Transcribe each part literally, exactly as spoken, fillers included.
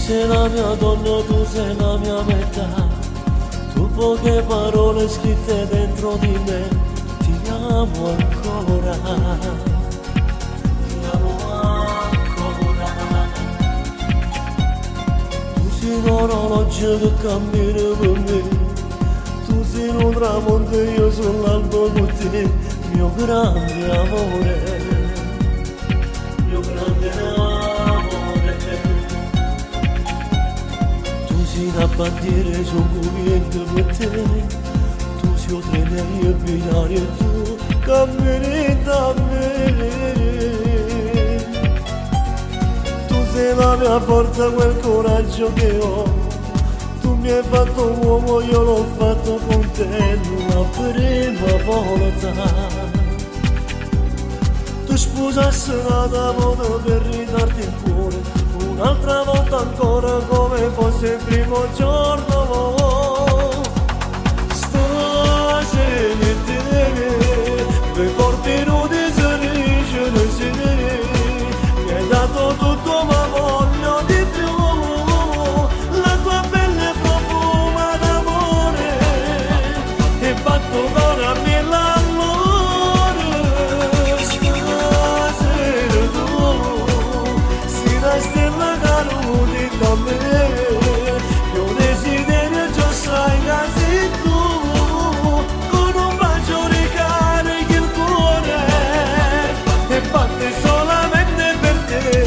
sei la mia donna, tu sei la mia metà. Tu poche parole scritte dentro di me, ti amo ancora. Ti amo ancora. Tu sei l'orologio che cammina per me. Tu sei un tramonto e io sull'alto con te. Mio grande amore. Mio grande amore. Tu sei una bandiera su cui niente per te. Tu sei un treno e binari e tu cammini da me. Tu sei la mia forza, quel coraggio che ho. Tu mi hai fatto uomo, io l'ho fatto con te la prima volta. Tu sposassi una moda per ridarti il cuore, un'altra volta ancora come fosse il primo giorno. Stasera te mi porti nudi sorrisi, mi hai dato tutto ma voglio di più. La tua pelle profuma d'amore e batto con a mille l'amore. Stasera tu sei la stella caduta da me. Mio desiderio già sai che sei tu. Con un bacio ricarichi il cuore e batte solamente per te.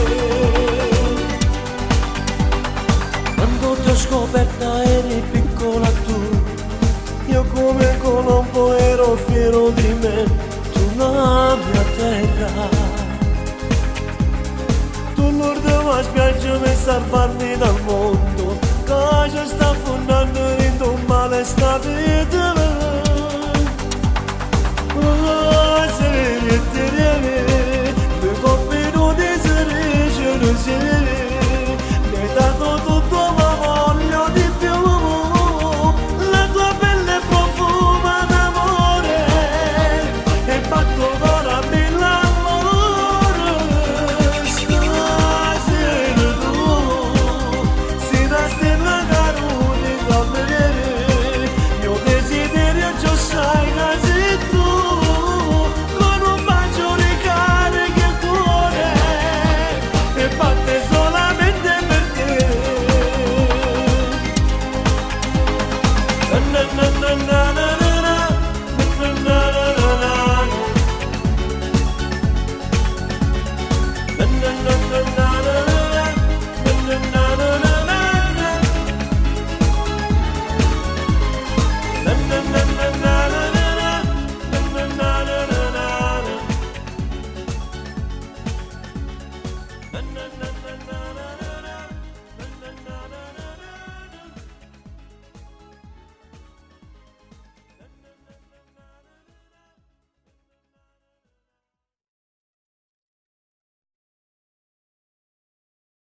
Quando ti ho scoperta eri piccola tu, io come Colombo ero fiero di me, tu la mia terra. Tu l'ultima spiaggia per salvarmi dal mondo, che ci sta affondando in un male sta vita. Oh, se ti viene, mi compino di sorrisi, non si mi hai dato tutto ma voglio di più. La tua pelle profuma d'amore e batto ora mille l'amore. Stasera tu sei la stella caduta da me. Mio desiderio già sai che sei tu. Con un bacio ricarichi il cuore e batte solamente per te. Na na na na.